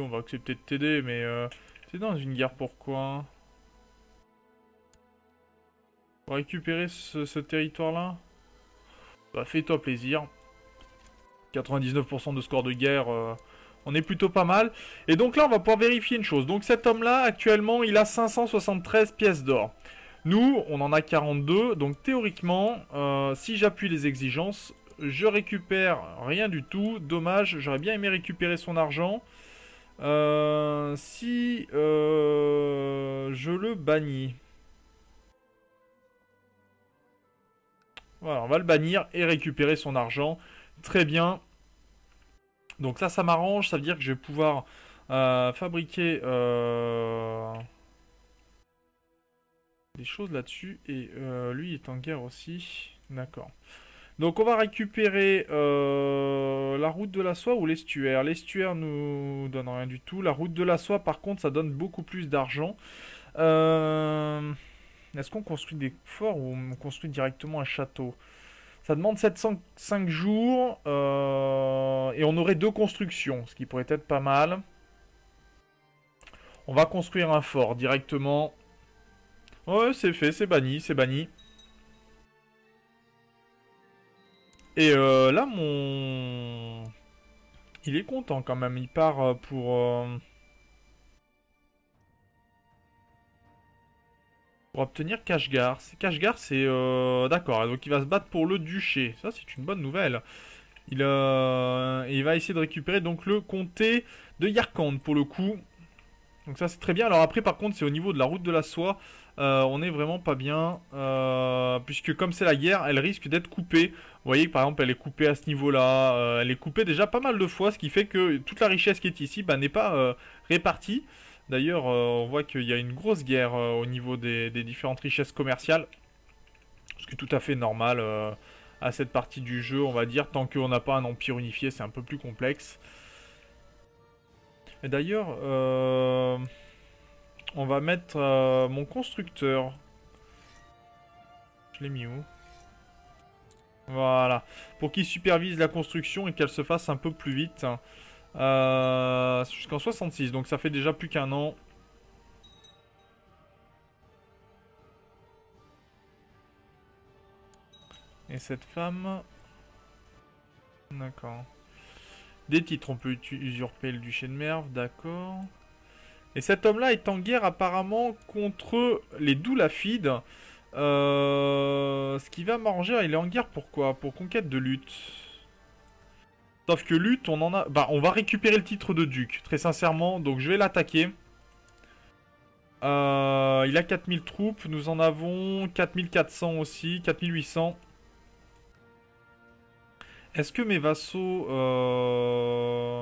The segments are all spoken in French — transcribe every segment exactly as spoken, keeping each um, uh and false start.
on va accepter de t'aider, mais euh, t'es dans une guerre pourquoi? Pour récupérer ce, ce territoire-là? Bah fais-toi plaisir. quatre-vingt-dix-neuf pour cent de score de guerre, euh, on est plutôt pas mal. Et donc là, on va pouvoir vérifier une chose. Donc cet homme-là, actuellement, il a cinq cent soixante-treize pièces d'or. Nous, on en a quarante-deux. Donc théoriquement, euh, si j'appuie les exigences, je récupère rien du tout. Dommage, j'aurais bien aimé récupérer son argent. Euh, si euh, je le bannis. Voilà, on va le bannir et récupérer son argent. Très bien. Donc ça, ça m'arrange. Ça veut dire que je vais pouvoir euh, fabriquer euh, des choses là-dessus. Et euh, lui est en guerre aussi. D'accord. Donc on va récupérer euh, la route de la soie ou l'estuaire. L'estuaire nous donne rien du tout. La route de la soie, par contre, ça donne beaucoup plus d'argent. Euh, Est-ce qu'on construit des forts ou on construit directement un château? Ça demande sept cent cinq jours euh, et on aurait deux constructions, ce qui pourrait être pas mal. On va construire un fort directement. Ouais, c'est fait, c'est banni, c'est banni. Et euh, là, mon... Il est content quand même, il part euh, pour... euh, pour obtenir Kashgar. Kashgar, c'est... Euh... D'accord, donc il va se battre pour le duché. Ça, c'est une bonne nouvelle. Il, euh... il va essayer de récupérer donc le comté de Yarkand pour le coup. Donc ça, c'est très bien. Alors après, par contre, c'est au niveau de la route de la soie. Euh, on est vraiment pas bien. Euh, puisque comme c'est la guerre, elle risque d'être coupée. Vous voyez que par exemple, elle est coupée à ce niveau-là. Euh, elle est coupée déjà pas mal de fois. Ce qui fait que toute la richesse qui est ici bah, n'est pas euh, répartie. D'ailleurs, euh, on voit qu'il y a une grosse guerre euh, au niveau des, des différentes richesses commerciales. Ce qui est tout à fait normal euh, à cette partie du jeu, on va dire. Tant qu'on n'a pas un empire unifié, c'est un peu plus complexe. Et d'ailleurs, euh, on va mettre euh, mon constructeur. Je l'ai mis où? Voilà. Pour qu'il supervise la construction et qu'elle se fasse un peu plus vite. Euh, Jusqu'en soixante-six. Donc ça fait déjà plus qu'un an. Et cette femme... D'accord. Des titres, on peut usurper le duché de Merv, d'accord. Et cet homme-là est en guerre apparemment contre les Doulafides. Euh, ce qui va m'arranger, il est en guerre pourquoi? Pour conquête de lutte. Sauf que lutte, on en a... Bah, on va récupérer le titre de duc, très sincèrement. Donc je vais l'attaquer. Euh, il a quatre mille troupes, nous en avons quatre mille quatre cents aussi, quatre mille huit cents. Est-ce que mes vassaux... Euh...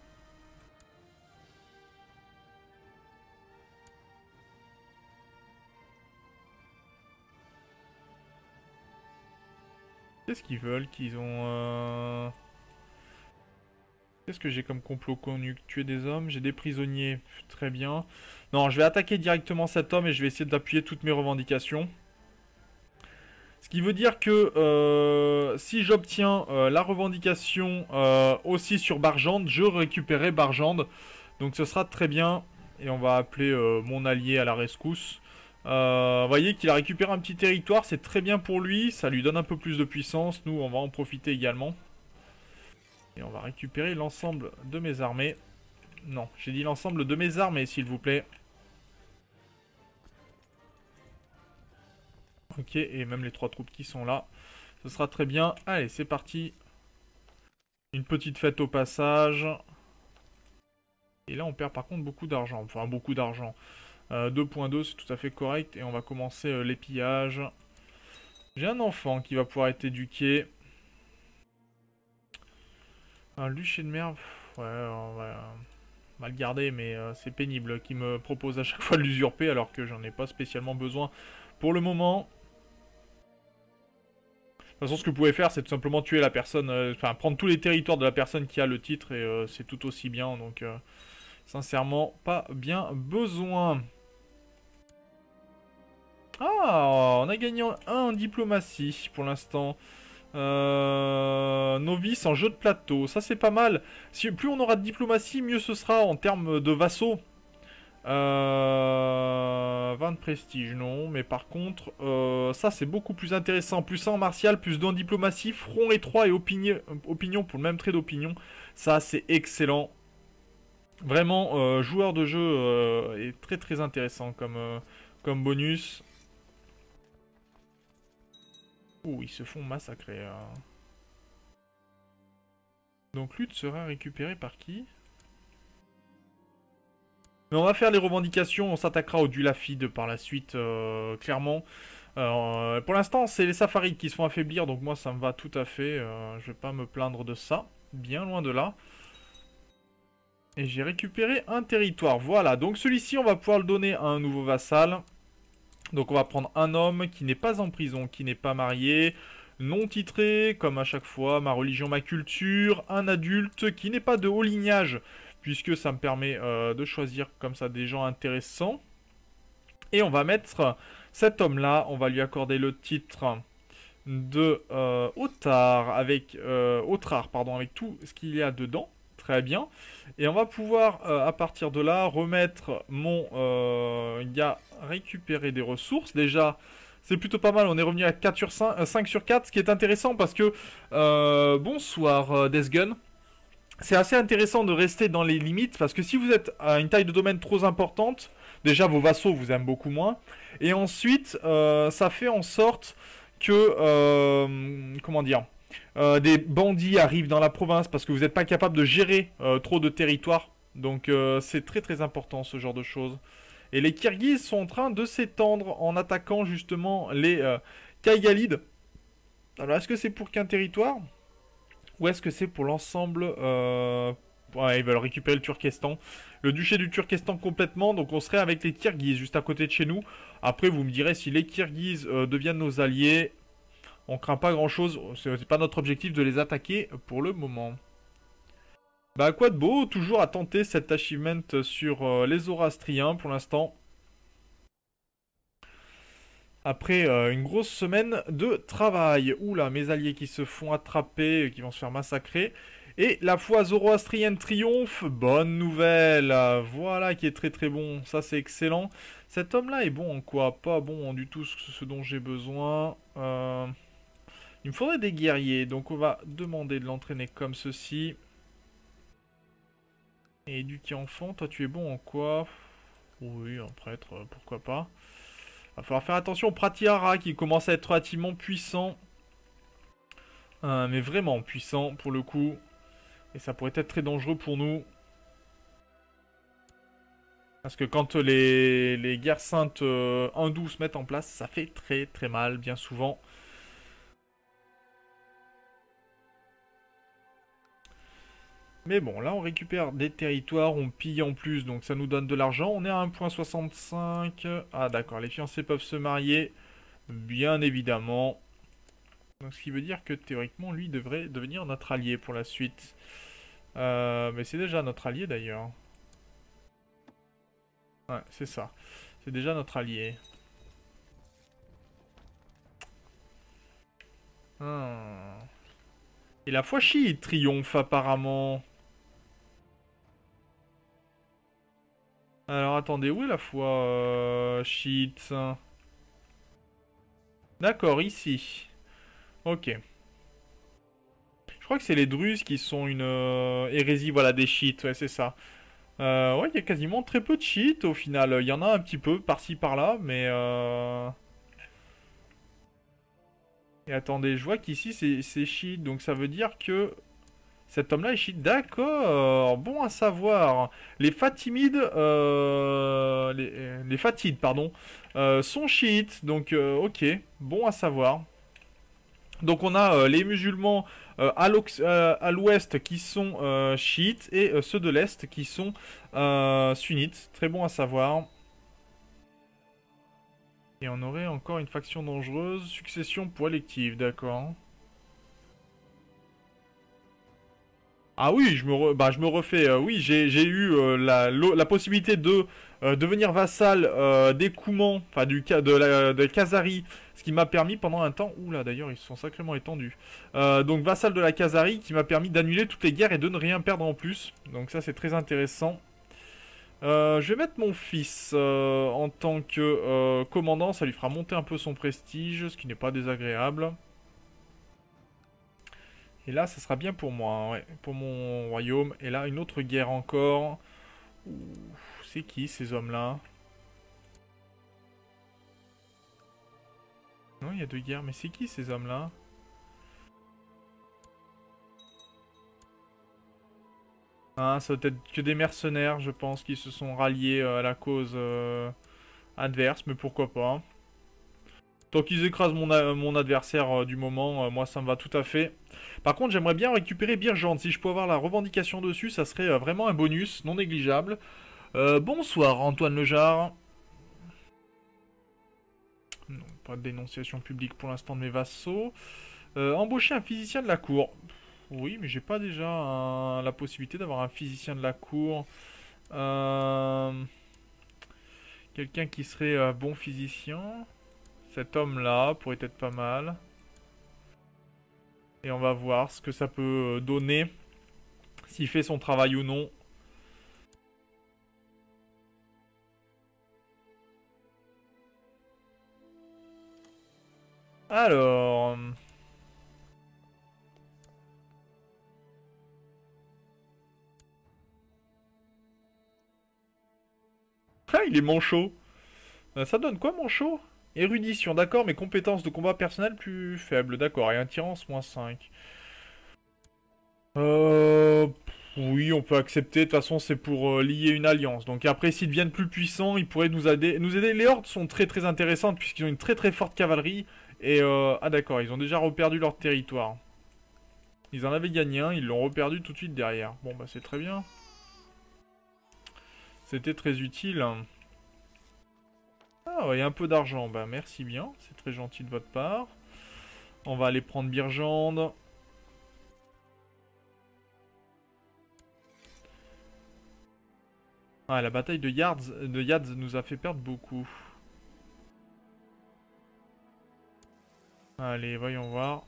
Qu'est-ce qu'ils veulent qu'ils ont... Euh... Qu'est-ce que j'ai comme complot connu? Tuer des hommes? J'ai des prisonniers. Très bien. Non, je vais attaquer directement cet homme et je vais essayer d'appuyer toutes mes revendications. Ce qui veut dire que euh, si j'obtiens euh, la revendication euh, aussi sur Barjande, je récupérerai Barjande. Donc ce sera très bien. Et on va appeler euh, mon allié à la rescousse. Euh, vous voyez qu'il a récupéré un petit territoire, c'est très bien pour lui. Ça lui donne un peu plus de puissance. Nous, on va en profiter également. Et on va récupérer l'ensemble de mes armées. Non, j'ai dit l'ensemble de mes armées, s'il vous plaît. Ok, et même les trois troupes qui sont là. Ce sera très bien. Allez, c'est parti. Une petite fête au passage. Et là, on perd par contre beaucoup d'argent. Enfin, beaucoup d'argent. Euh, deux virgule deux, c'est tout à fait correct. Et on va commencer euh, les pillages. J'ai un enfant qui va pouvoir être éduqué. Un luché de merde. Ouais, on va, on va le garder, mais euh, c'est pénible qu'il me propose à chaque fois de l'usurper alors que j'en ai pas spécialement besoin pour le moment. De toute façon, ce que vous pouvez faire, c'est tout simplement tuer la personne, euh, enfin prendre tous les territoires de la personne qui a le titre et euh, c'est tout aussi bien. Donc, euh, sincèrement, pas bien besoin. Ah, on a gagné un en diplomatie pour l'instant. Euh, novice en jeu de plateau, ça c'est pas mal. Si, plus on aura de diplomatie, mieux ce sera en termes de vassaux. Euh, vingt de prestige, non. Mais par contre, euh, ça c'est beaucoup plus intéressant. Plus un en martial, plus deux en diplomatie, front étroit et opinion, opinion pour le même trait d'opinion. Ça c'est excellent. Vraiment, euh, joueur de jeu euh, est très très intéressant comme, euh, comme bonus. Ouh, ils se font massacrer. Hein. Donc lutte sera récupérée par qui? Mais on va faire les revendications, on s'attaquera au Dulafid par la suite, euh, clairement. Euh, pour l'instant, c'est les Safarides qui se font affaiblir, donc moi ça me va tout à fait. Euh, je vais pas me plaindre de ça, bien loin de là. Et j'ai récupéré un territoire, voilà. Donc celui-ci, on va pouvoir le donner à un nouveau vassal. Donc on va prendre un homme qui n'est pas en prison, qui n'est pas marié, non titré, comme à chaque fois, ma religion, ma culture, un adulte qui n'est pas de haut lignage, puisque ça me permet euh, de choisir comme ça des gens intéressants. Et on va mettre cet homme-là, on va lui accorder le titre de euh, Otard, avec euh, Otrar, pardon, avec tout ce qu'il y a dedans. Très bien. Et on va pouvoir, euh, à partir de là, remettre mon euh, gars récupérer des ressources. Déjà, c'est plutôt pas mal. On est revenu à quatre sur cinq, euh, cinq sur quatre, ce qui est intéressant parce que... Euh, bonsoir, euh, Deathgun. C'est assez intéressant de rester dans les limites parce que si vous êtes à une taille de domaine trop importante, déjà vos vassaux vous aiment beaucoup moins. Et ensuite, euh, ça fait en sorte que... Euh, comment dire euh, des bandits arrivent dans la province parce que vous n'êtes pas capable de gérer euh, trop de territoire. Donc euh, c'est très très important ce genre de choses. Et les Kirghizes sont en train de s'étendre en attaquant justement les euh, Kaygalides. Alors est-ce que c'est pour qu'un territoire? Ou est-ce que c'est pour l'ensemble euh... Ouais, ils veulent récupérer le Turkestan. Le duché du Turkestan complètement, donc on serait avec les Kirghizes juste à côté de chez nous. Après vous me direz si les Kirghizes euh, deviennent nos alliés... On craint pas grand chose, c'est pas notre objectif de les attaquer pour le moment. Bah quoi de beau, toujours à tenter cet achievement sur euh, les Zoroastriens pour l'instant. Après euh, une grosse semaine de travail. Oula, mes alliés qui se font attraper, qui vont se faire massacrer. Et la foi zoroastrienne triomphe, bonne nouvelle. Voilà qui est très très bon, ça c'est excellent. Cet homme-là est bon en quoi? Pas bon en du tout ce dont j'ai besoin. Euh... Il me faudrait des guerriers, donc on va demander de l'entraîner comme ceci. Et éduquer enfant, toi tu es bon en quoi? Oui, un prêtre, pourquoi pas. Va falloir faire attention au Pratyahara qui commence à être relativement puissant. Euh, mais vraiment puissant pour le coup. Et ça pourrait être très dangereux pour nous. Parce que quand les, les guerres saintes euh, hindoues se mettent en place, ça fait très très mal bien souvent. Mais bon, là on récupère des territoires, on pille en plus, donc ça nous donne de l'argent. On est à un virgule soixante-cinq. Ah d'accord, les fiancés peuvent se marier, bien évidemment. Donc ce qui veut dire que théoriquement, lui devrait devenir notre allié pour la suite. Euh, mais c'est déjà notre allié d'ailleurs. Ouais, c'est ça. C'est déjà notre allié. Ah. Et la foi chiite triomphe apparemment. Alors attendez, où est la foi euh, chiite? D'accord, ici. Ok. Je crois que c'est les Druzes qui sont une euh, hérésie, voilà, des chiites, ouais, c'est ça. Euh, ouais, il y a quasiment très peu de chiites au final. Il y en a un petit peu par-ci par-là, mais... Euh... Et attendez, je vois qu'ici c'est chiite, donc ça veut dire que cet homme-là est chiite. D'accord, bon à savoir. Les Fatimides, euh... les, les Fatides, pardon, euh, sont chiites, donc euh, ok, bon à savoir. Donc on a euh, les musulmans euh, à l'ouest qui sont euh, chiites et euh, ceux de l'est qui sont euh, sunnites. Très bon à savoir. Et on aurait encore une faction dangereuse. Succession pour élective, d'accord. Ah oui, je me, re... bah, je me refais. Euh, oui, j'ai eu euh, la, la possibilité de euh, devenir vassal euh, des Koumans, enfin du de la de Khazari, ce qui m'a permis pendant un temps, oula d'ailleurs ils se sont sacrément étendus. Euh, donc vassal de la Khazari qui m'a permis d'annuler toutes les guerres et de ne rien perdre en plus. Donc ça c'est très intéressant. Euh, je vais mettre mon fils euh, en tant que euh, commandant, ça lui fera monter un peu son prestige, ce qui n'est pas désagréable. Et là, ça sera bien pour moi, hein, ouais, pour mon royaume. Et là, une autre guerre encore. C'est qui ces hommes-là? Non, il y a deux guerres, mais c'est qui ces hommes-là? Ah, ça doit être que des mercenaires, je pense, qui se sont ralliés euh, à la cause euh, adverse, mais pourquoi pas. Tant qu'ils écrasent mon, a- mon adversaire euh, du moment, euh, moi ça me va tout à fait. Par contre, j'aimerais bien récupérer Birgand. Si je peux avoir la revendication dessus, ça serait euh, vraiment un bonus non négligeable. Euh, bonsoir, Antoine Lejar. Non, pas de dénonciation publique pour l'instant de mes vassaux. Euh, embaucher un physicien de la cour. Oui, mais j'ai pas déjà un- la possibilité d'avoir un physicien de la cour. Euh, Quelqu'un qui serait euh, bon physicien. Cet homme-là pourrait être pas mal. Et on va voir ce que ça peut euh, donner. S'il fait son travail ou non. Alors... Ah, il est manchot. Euh, ça donne quoi, manchot? Érudition, d'accord, mais compétences de combat personnel plus faibles, d'accord. Et attirance, moins cinq. Euh... Oui, on peut accepter. De toute façon, c'est pour euh, lier une alliance. Donc après, s'ils deviennent plus puissants, ils pourraient nous aider. Nous aider. Les hordes sont très très intéressantes puisqu'ils ont une très très forte cavalerie. Et euh... ah d'accord, ils ont déjà reperdu leur territoire. Ils en avaient gagné un, ils l'ont reperdu tout de suite derrière. Bon bah c'est très bien. C'était très utile. Ah ouais, un peu d'argent. Bah merci bien, c'est très gentil de votre part. On va aller prendre Birjande. Ah, la bataille de Yards, de Yads nous a fait perdre beaucoup. Allez, voyons voir.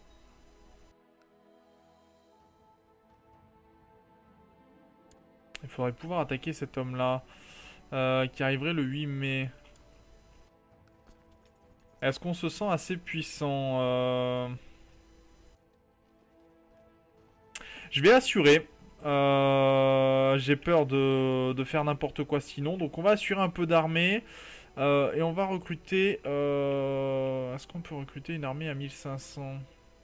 Il faudrait pouvoir attaquer cet homme-là. Euh, qui arriverait le huit mai. Est-ce qu'on se sent assez puissant euh... Je vais assurer. Euh, J'ai peur de, de faire n'importe quoi sinon. Donc on va assurer un peu d'armée. Euh, et on va recruter... Euh... Est-ce qu'on peut recruter une armée à mille cinq cents?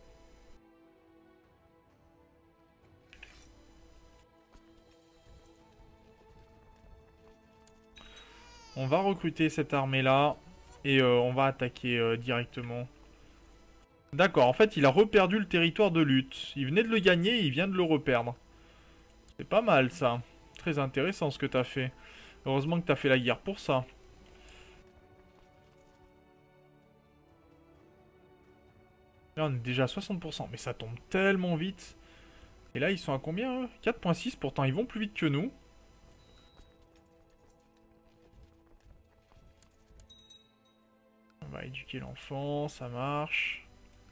On va recruter cette armée-là. Et euh, on va attaquer euh, directement. D'accord, en fait il a reperdu le territoire de lutte. Il venait de le gagner et il vient de le reperdre. C'est pas mal ça. Très intéressant ce que t'as fait. Heureusement que t'as fait la guerre pour ça. Là, on est déjà à soixante pour cent. Mais ça tombe tellement vite. Et là, ils sont à combien, eux? quatre virgule six. Pourtant, ils vont plus vite que nous. On va éduquer l'enfant. Ça marche.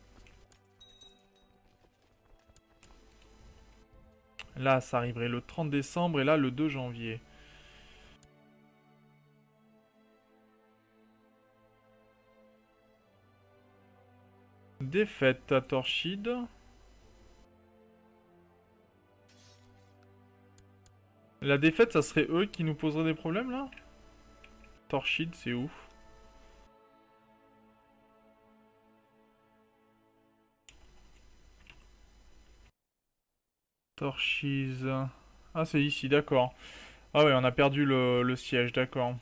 Là, ça arriverait le trente décembre. Et là, le deux janvier. Défaite à Torchid. La défaite, ça serait eux qui nous poseraient des problèmes, là? Torchid, c'est où? Torchis. Ah, c'est ici, d'accord. Ah ouais, on a perdu le, le siège, d'accord.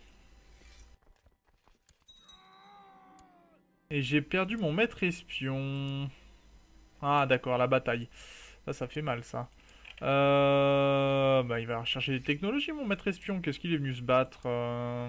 Et j'ai perdu mon maître espion. Ah, d'accord, la bataille. Ça, ça fait mal, ça. Euh... Bah, il va rechercher des technologies, mon maître espion. Qu'est-ce qu'il est venu se battre euh...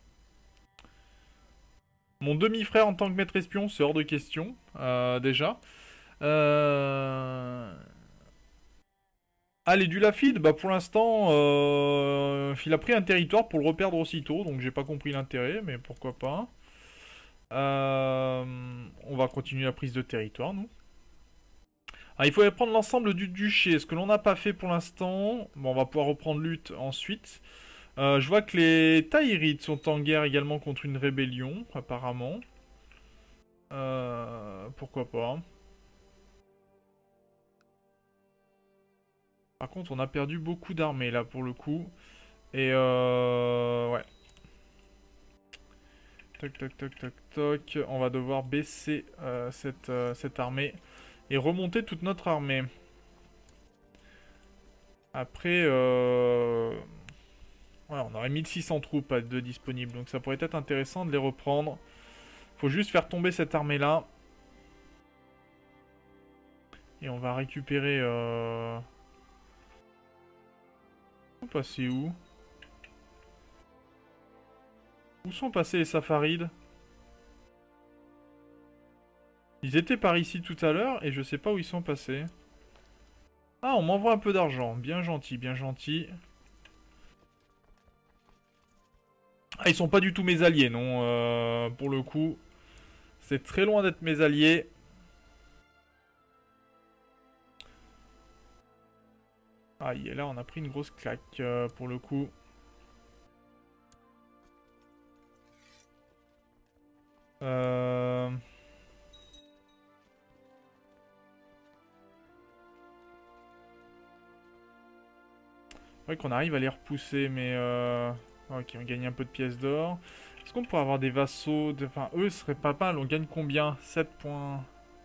Mon demi-frère en tant que maître espion, c'est hors de question, euh, déjà. Euh... Allez, du Lafid, bah pour l'instant, euh, il a pris un territoire pour le reperdre aussitôt, donc j'ai pas compris l'intérêt, mais pourquoi pas. Euh, on va continuer la prise de territoire, nous. Ah, il faut prendre l'ensemble du duché, ce que l'on n'a pas fait pour l'instant. Bon, on va pouvoir reprendre lutte ensuite. Euh, je vois que les Taïrides sont en guerre également contre une rébellion, apparemment. Euh, pourquoi pas. Par contre, on a perdu beaucoup d'armées là pour le coup. Et euh... ouais. Toc toc toc toc toc. On va devoir baisser euh, cette, euh, cette armée. Et remonter toute notre armée. Après, euh... ouais, on aurait mille six cents troupes de disponibles. Donc ça pourrait être intéressant de les reprendre. Faut juste faire tomber cette armée là. Et on va récupérer... Euh... On va passer où? Où sont passés les Safarides? Ils étaient par ici tout à l'heure et je sais pas où ils sont passés. Ah, on m'envoie un peu d'argent. Bien gentil, bien gentil. Ah, ils sont pas du tout mes alliés, non. Euh, pour le coup, c'est très loin d'être mes alliés. Ah, et là, on a pris une grosse claque, euh, pour le coup. Euh... C'est vrai qu'on arrive à les repousser, mais... Euh... Ok, on gagne un peu de pièces d'or. Est-ce qu'on pourrait avoir des vassaux de... Enfin, eux, ce serait pas mal. On gagne combien? Sept points.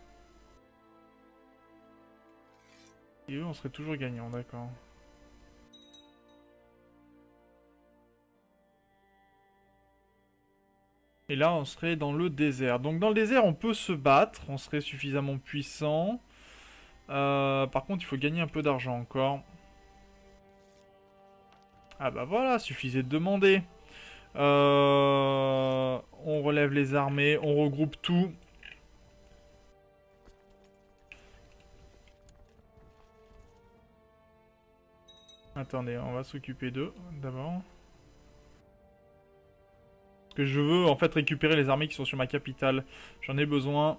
Et eux, on serait toujours gagnant, d'accord. Et là, on serait dans le désert. Donc dans le désert, on peut se battre. On serait suffisamment puissant. Euh, par contre, il faut gagner un peu d'argent encore. Ah bah voilà, suffisait de demander. Euh, on relève les armées, on regroupe tout. Attendez, on va s'occuper d'eux d'abord. Parce que je veux en fait récupérer les armées qui sont sur ma capitale. J'en ai besoin.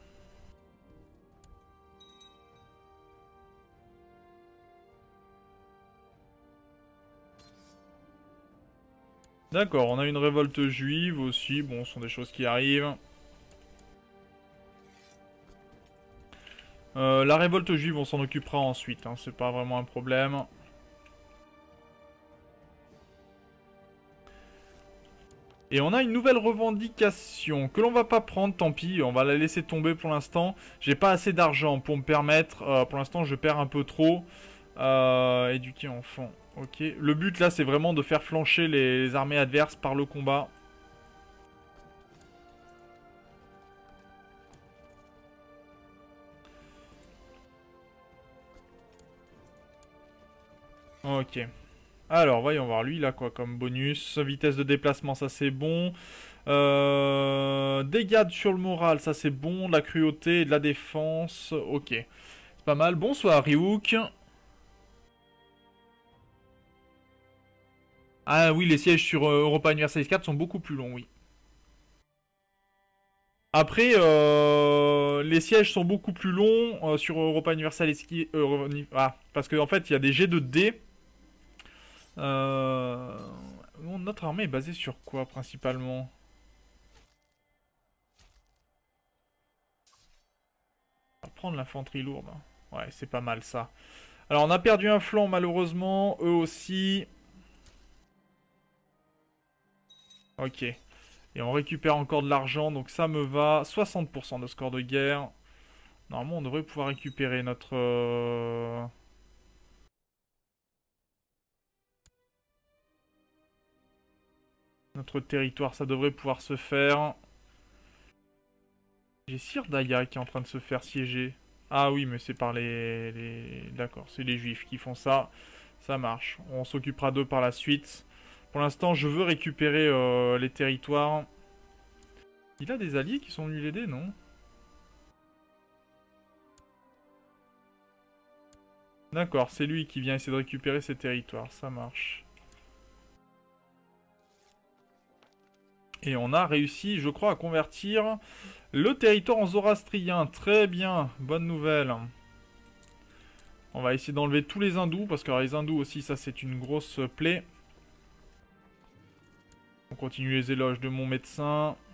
D'accord, on a une révolte juive aussi. Bon, ce sont des choses qui arrivent. Euh, la révolte juive, on s'en occupera ensuite. Hein, c'est pas vraiment un problème. Et on a une nouvelle revendication que l'on va pas prendre, tant pis, on va la laisser tomber pour l'instant. J'ai pas assez d'argent pour me permettre, euh, pour l'instant je perds un peu trop. Euh, éduquer enfant, ok. Le but là c'est vraiment de faire flancher les, les armées adverses par le combat. Ok. Alors voyons voir, lui il a quoi comme bonus? Vitesse de déplacement, ça c'est bon. Euh, dégâts sur le moral, ça c'est bon. De la cruauté et de la défense, ok. C'est pas mal. Bonsoir Ryuk. Ah oui, les sièges sur euh, Europa Universalis quatre sont beaucoup plus longs, oui. Après, euh, les sièges sont beaucoup plus longs euh, sur Europa Universalis... Euh, ah, parce qu'en en fait, il y a des jets de dés. Euh, notre armée est basée sur quoi, principalement? On va prendre l'infanterie lourde. Ouais, c'est pas mal, ça. Alors, on a perdu un flanc, malheureusement. Eux aussi. Ok. Et on récupère encore de l'argent, donc ça me va. soixante pour cent de score de guerre. Normalement, on devrait pouvoir récupérer notre... Euh... Notre territoire, ça devrait pouvoir se faire. J'ai Sir Daya qui est en train de se faire siéger. Ah oui, mais c'est par les... les... D'accord, c'est les juifs qui font ça. Ça marche. On s'occupera d'eux par la suite. Pour l'instant, je veux récupérer euh, les territoires. Il a des alliés qui sont venus l'aider, non? D'accord, c'est lui qui vient essayer de récupérer ses territoires, ça marche. Et on a réussi, je crois, à convertir le territoire en zoroastrien. Très bien, bonne nouvelle. On va essayer d'enlever tous les hindous, parce que alors, les hindous aussi, ça c'est une grosse plaie. On continue les éloges de mon médecin.